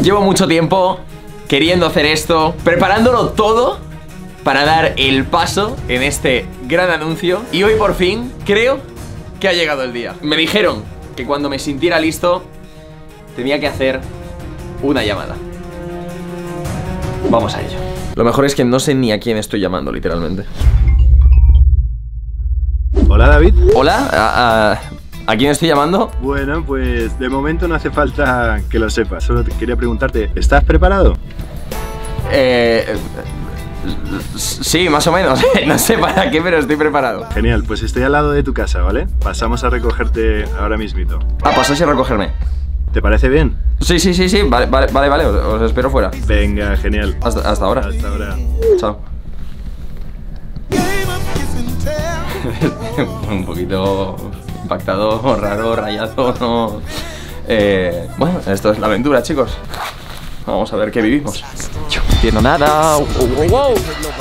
Llevo mucho tiempo queriendo hacer esto, preparándolo todo para dar el paso en este gran anuncio. Y hoy por fin creo que ha llegado el día. Me dijeron que cuando me sintiera listo tenía que hacer una llamada. Vamos a ello. Lo mejor es que no sé ni a quién estoy llamando, literalmente. Hola, David. Hola, ¿a quién estoy llamando? Bueno, pues de momento no hace falta que lo sepas. Solo te quería preguntarte, ¿estás preparado? Sí, más o menos. No sé para qué, pero estoy preparado. Genial, pues estoy al lado de tu casa, ¿vale? Pasamos a recogerte ahora mismito. Ah, pasás a recogerme. ¿Te parece bien? Sí. Vale. Os espero fuera. Venga, genial. Hasta ahora. Hasta ahora. Chao. Un poquito impactado, raro, rayado, no. Bueno, esto es la aventura, chicos. Vamos a ver qué vivimos. Yo no entiendo nada. Wow.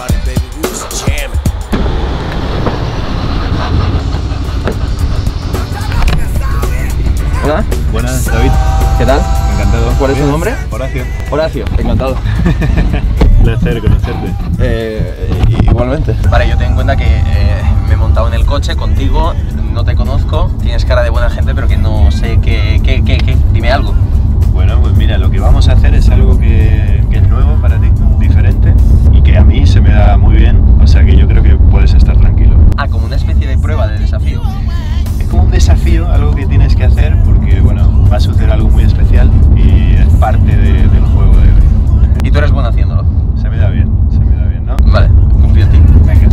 Hola. Buenas, David. ¿Qué tal? Encantado. ¿Cuál es tu nombre? Horacio. Horacio. Encantado. Un placer conocerte. Igualmente. Vale, yo ten en cuenta que me he montado en el coche contigo, no te conozco, tienes cara de buena gente, pero que no sé qué. Dime algo. Bueno, pues mira, lo que vamos a hacer es algo que es nuevo para ti, diferente, y que a mí se me da muy bien, o sea que yo creo que puedes estar tranquilo. Ah, como una especie de prueba, de desafío. Es como un desafío, algo que tienes que hacer, porque bueno, va a suceder algo muy especial y es parte del juego de hoy. Y tú eres bueno haciéndolo. Se me da bien, ¿no? Vale, confío en ti. Venga.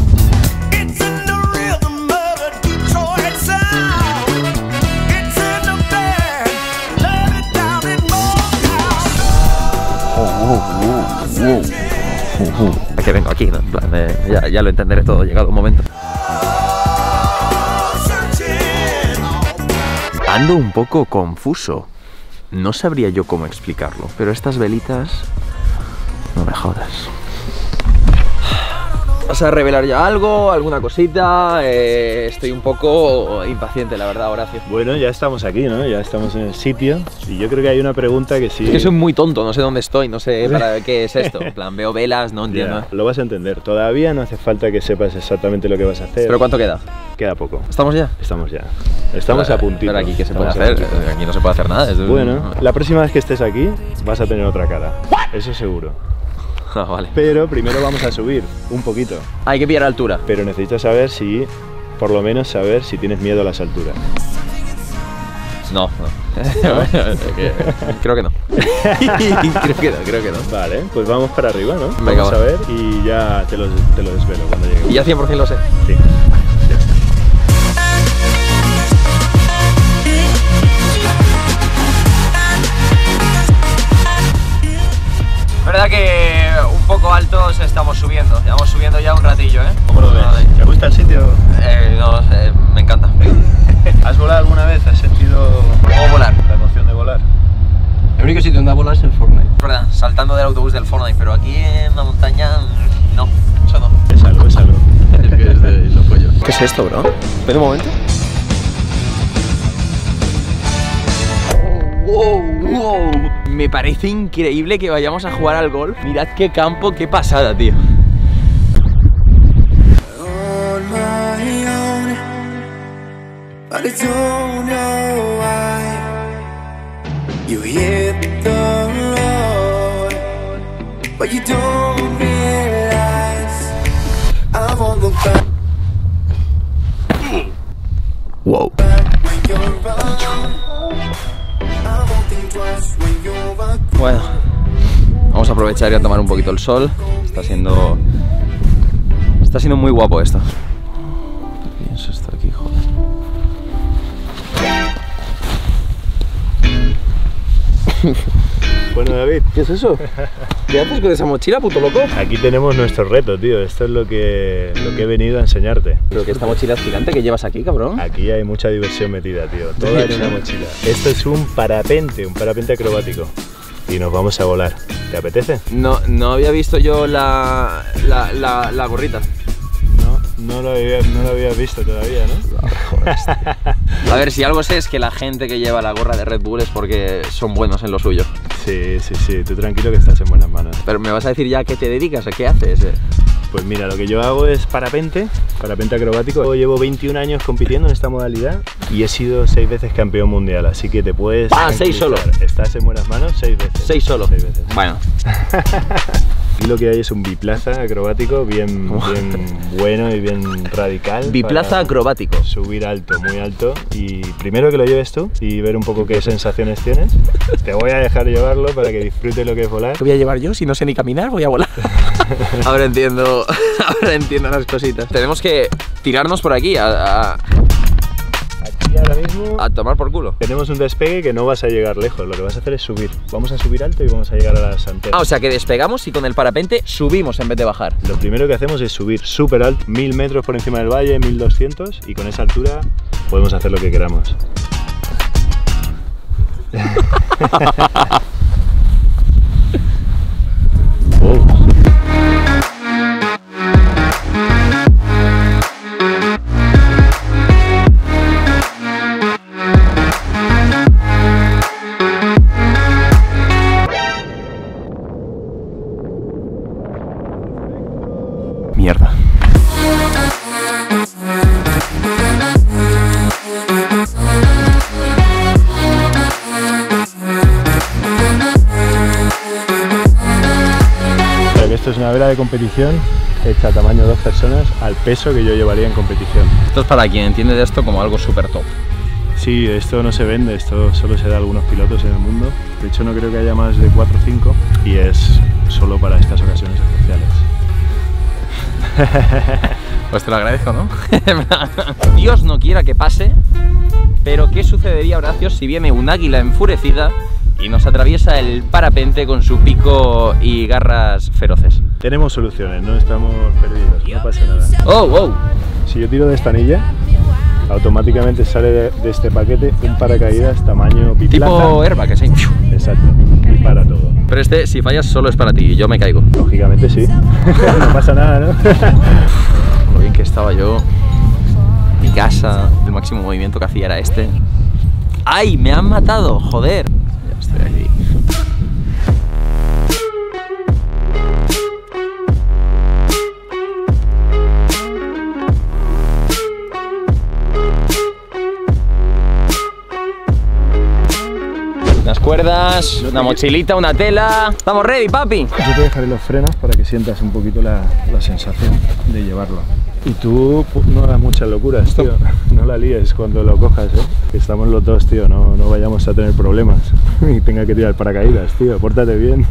Es que vengo aquí, ¿no? En plan, ya lo entenderé todo, llegado un momento. Ando un poco confuso. No sabría yo cómo explicarlo, pero estas velitas... No me jodas. ¿Vas a revelar ya algo? ¿Alguna cosita? Estoy un poco impaciente, la verdad, Horacio. Bueno, ya estamos aquí, ¿no? Ya estamos en el sitio y yo creo que hay una pregunta que sí... Es que soy muy tonto, no sé dónde estoy, no sé para qué es esto. En plan, veo velas, no entiendo. Ya, lo vas a entender. Todavía no hace falta que sepas exactamente lo que vas a hacer. ¿Pero cuánto queda? Queda poco. ¿Estamos ya? Estamos ya. Estamos a puntito. Pero aquí, ¿qué se puede hacer? Aquí no se puede hacer nada. Bueno, la próxima vez que estés aquí vas a tener otra cara. Eso seguro. Ah, vale. Pero primero vamos a subir un poquito. Hay que pillar altura. Pero necesitas saber si, por lo menos saber si tienes miedo a las alturas. No. Creo que no. creo que no. Vale, pues vamos para arriba, ¿no? Venga, vamos a ver y ya te lo desvelo cuando lleguemos. Y ya 100% lo sé. Sí, ya está. Verdad que un poco altos estamos subiendo. Llevamos subiendo ya un ratillo, ¿eh? ¿Cómo lo ves? ¿Te gusta el sitio? No, me encanta. ¿Has volado alguna vez? ¿Has sentido ¿Cómo volar? la emoción de volar? El único sitio donde ha volado es el Fortnite. Es verdad, saltando del autobús del Fortnite, pero aquí en la montaña, no, eso no. Es algo. Es que es de los pollos. ¿Qué es esto, bro? Espera un momento. Wow. Me parece increíble que vayamos a jugar al golf. Mirad qué campo, qué pasada, tío. Wow. Bueno, vamos a aprovechar y a tomar un poquito el sol. Está siendo muy guapo esto. ¿Qué es esto aquí, joder? Bueno, David, ¿Qué es eso? ¿Qué haces con esa mochila, puto loco? aquí tenemos nuestro reto, tío. Esto es lo que he venido a enseñarte. Pero que esta mochila es gigante que llevas aquí, cabrón. Aquí hay mucha diversión metida, tío. Toda en una mochila. Esto es un parapente acrobático. Y nos vamos a volar. ¿Te apetece? No había visto yo la gorrita. No lo había visto todavía, ¿no? Joder, a ver, si algo sé es que la gente que lleva la gorra de Red Bull es porque son buenos en lo suyo. Sí, sí, sí, tú tranquilo que estás en buenas manos. Pero me vas a decir ya a qué te dedicas, a qué haces. Pues mira, lo que yo hago es parapente acrobático. Yo llevo 21 años compitiendo en esta modalidad y he sido 6 veces campeón mundial, así que te puedes... Ah, 6 solo. Estás en buenas manos 6 veces. 6 solo. 6 veces. Bueno. Y lo que hay es un biplaza acrobático bien bueno y bien radical. Biplaza acrobático. Subir alto, muy alto. Y primero que lo lleves tú y ver un poco qué sensaciones tienes. Te voy a dejar llevarlo para que disfrutes lo que es volar. ¿Qué voy a llevar yo? Si no sé ni caminar, voy a volar. Ahora entiendo las cositas. Tenemos que tirarnos por aquí Aquí ahora mismo a tomar por culo. tenemos un despegue que no vas a llegar lejos. Lo que vas a hacer es subir. Vamos a subir alto y vamos a llegar a las antenas. Ah, o sea que despegamos y con el parapente subimos en vez de bajar. Lo primero que hacemos es subir súper alto, 1000 metros por encima del valle, 1200, y con esa altura podemos hacer lo que queramos. Mierda. Esto es una vela de competición hecha a tamaño 2 personas al peso que yo llevaría en competición. Esto es para quien entiende de esto como algo súper top. Sí, esto no se vende, esto solo se da a algunos pilotos en el mundo. De hecho no creo que haya más de 4 o 5 y es solo para estas ocasiones especiales. Pues te lo agradezco, ¿no? Dios no quiera que pase, pero ¿qué sucedería, Horacio, si viene un águila enfurecida y nos atraviesa el parapente con su pico y garras feroces? Tenemos soluciones, no estamos perdidos, no pasa nada. ¡Oh, wow! Si yo tiro de esta anilla, automáticamente sale de este paquete un paracaídas tamaño biplaza. Tipo airbag, sí. Exacto, y para todo. Pero este, si fallas, solo es para ti y yo me caigo. Lógicamente sí, no pasa nada, ¿no? Lo bien que estaba yo, mi casa, el máximo movimiento que hacía era este. ¡Ay, me han matado! ¡Joder! Ya estoy aquí. Unas cuerdas, una mochilita, una tela. ¡Estamos ready, papi! Yo te dejaré los frenos para que sientas un poquito la sensación de llevarlo. Y tú no hagas muchas locuras, tío. No la líes cuando lo cojas, ¿eh? Que estamos los dos, tío. No vayamos a tener problemas y tenga que tirar paracaídas, tío. Pórtate bien.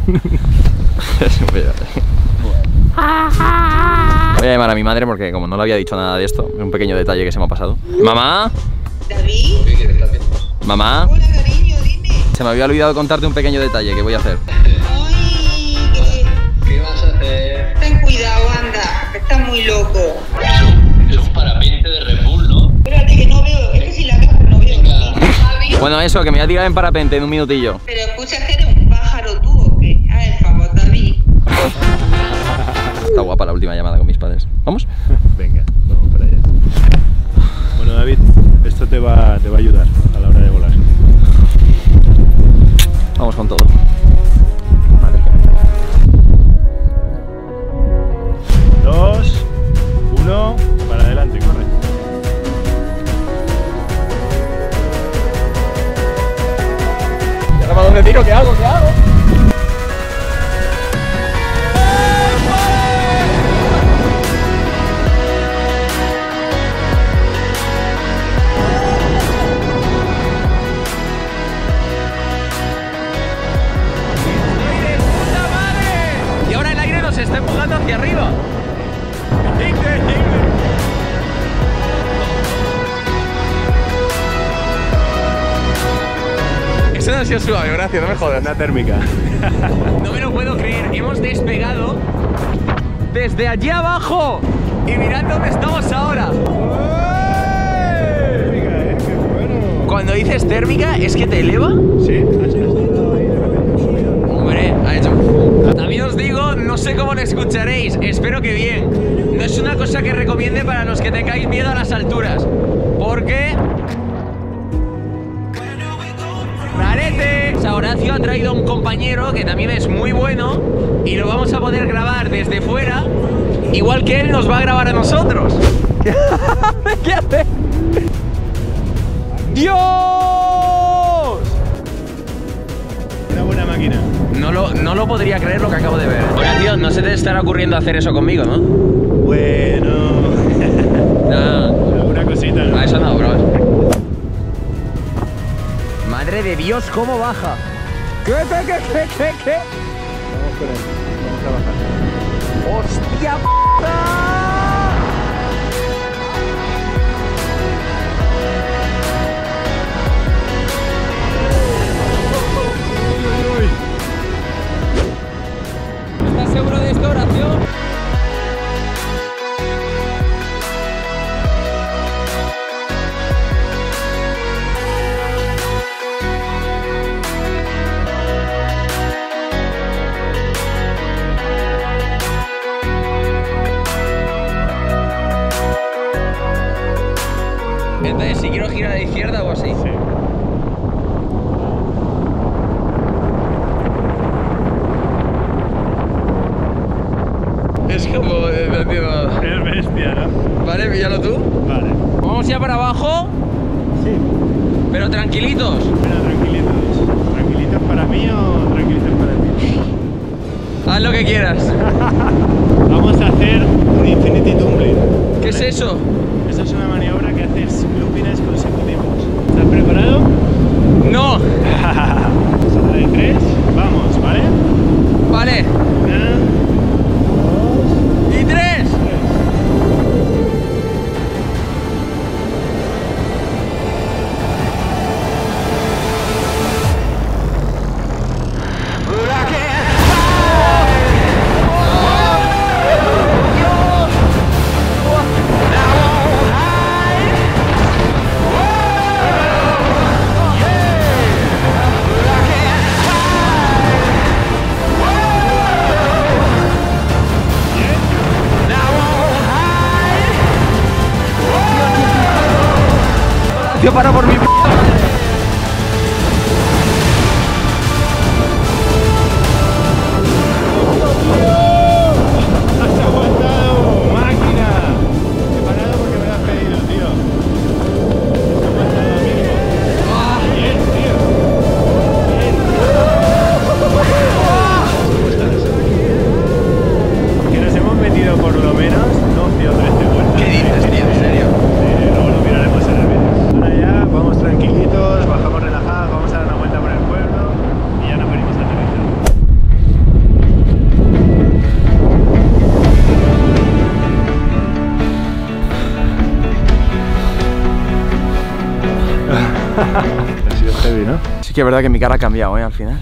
Voy a llamar a mi madre porque como no le había dicho nada de esto, es un pequeño detalle que se me ha pasado. ¿Mamá? ¿David? ¿Mamá? Hola, cariño, dime. Se me había olvidado contarte un pequeño detalle que voy a hacer. Ay, ¿Qué vas a hacer? ten cuidado, anda, que estás muy loco. Es un parapente de Red Bull, ¿no? Espérate que no veo, es que si la veo no veo. David, Bueno, eso, que me voy a tirar en parapente en un minutillo. pero escucha que eres un pájaro tú, ¿o qué? A ver, favor, David. Está guapa la última llamada con mis padres. ¿Vamos? Venga, vamos para allá. Bueno, David, esto te va a ayudar a la hora de volar. Vamos con todo. Madre que me... 2, 1, para adelante, corre. ¿Y ahora para dónde tiro? ¿Qué hago? ¿Qué hago? Y ahora el aire nos está empujando hacia arriba. Increíble. Eso no ha sido suave, Horacio, no me jodas. Una térmica. No me lo puedo creer, hemos despegado desde allí abajo y mirad dónde estamos ahora. Térmica, qué bueno. Cuando dices térmica, ¿es que te eleva? Sí, has dado ahí de repente un subido. Hombre, ha hecho... También os digo, no sé cómo lo escucharéis, espero que bien. No es una cosa que recomiende para los que tengáis miedo a las alturas, porque... ¡Rarete! O sea, Horacio ha traído a un compañero que también es muy bueno y lo vamos a poder grabar desde fuera, igual que él nos va a grabar a nosotros. ¿Qué hace? ¡Dios! Una buena máquina. No lo podría creer lo que acabo de ver. Horacio, no se te estará ocurriendo hacer eso conmigo, ¿no? Bueno. No. Alguna cosita, ¿no? A eso no, bro. Madre de Dios, ¿cómo baja? ¿Qué? Vamos con él. Vamos a bajar. ¡Hostia puta! ¿Estás seguro de esto, Horacio? Entonces, si quiero girar a la izquierda o así. Sí. Es como... no entiendo. Es bestia, ¿no? Vale, píllalo tú. Vale. Vamos ya para abajo, Sí. pero tranquilitos. Bueno, tranquilitos. ¿Tranquilitos para mí o tranquilitos para ti? Haz lo que quieras. Vamos a hacer un Infinity Tumbling. ¿Qué es eso? Eso es una maniobra que haces loopings consecutivos. ¿Estás preparado? No. Solo de 3. Vamos, ¿vale? Vale. 1, 2, Y 3. 3. Yo paro por mi p***. ¡Has aguantado! ¡Máquina! He parado porque me lo has pedido, tío. Has aguantado, amigo. Bien, tío. Bien. Que nos hemos metido por lo menos 12 o 13 vueltas. ¿Qué dices, tío? ¿En serio? Luego lo miraremos en el vídeo. Ahora ya vamos tranquilitos, bajamos relajados, vamos a dar una vuelta por el pueblo y ya nos venimos a aterrizar. Ha sido heavy, ¿no? Sí que es verdad que mi cara ha cambiado, al final.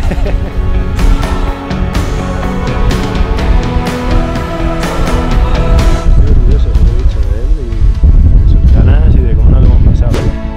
Estoy orgulloso, lo he dicho, de él y de sus ganas y de cómo nos lo hemos pasado.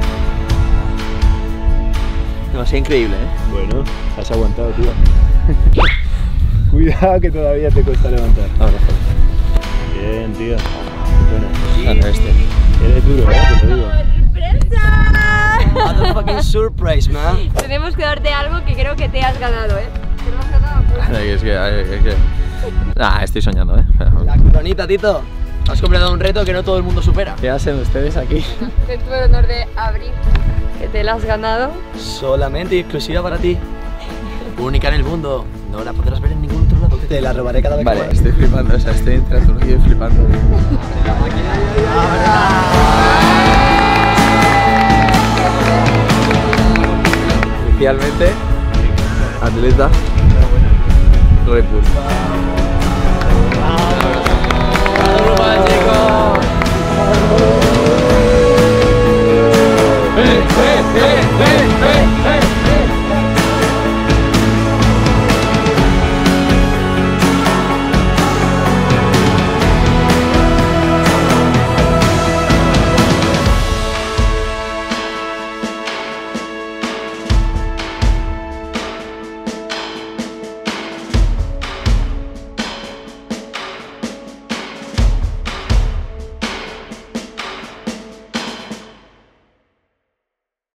Demasiado increíble, ¿eh? Bueno, has aguantado, tío. Cuidado que todavía te cuesta levantar. Ahora, Bien, tío. Bueno, eres duro, te lo digo. Motherfucking surprise, man. Tenemos que darte algo que creo que te has ganado, ¿eh? Te lo has ganado. Es que... estoy soñando, ¿eh? La coronita, Tito. Has completado un reto que no todo el mundo supera. ¿Qué hacen ustedes aquí? Te tuve el honor de abrir, que te la has ganado. Solamente y exclusiva para ti. Única en el mundo. No la podrás ver en ningún otro lado. Te la robaré cada vez que Vale, pueda. estoy flipando, o sea, estoy entre aturdido y flipando. Oficialmente, atleta Red Bull. ¡Vamos, chicos!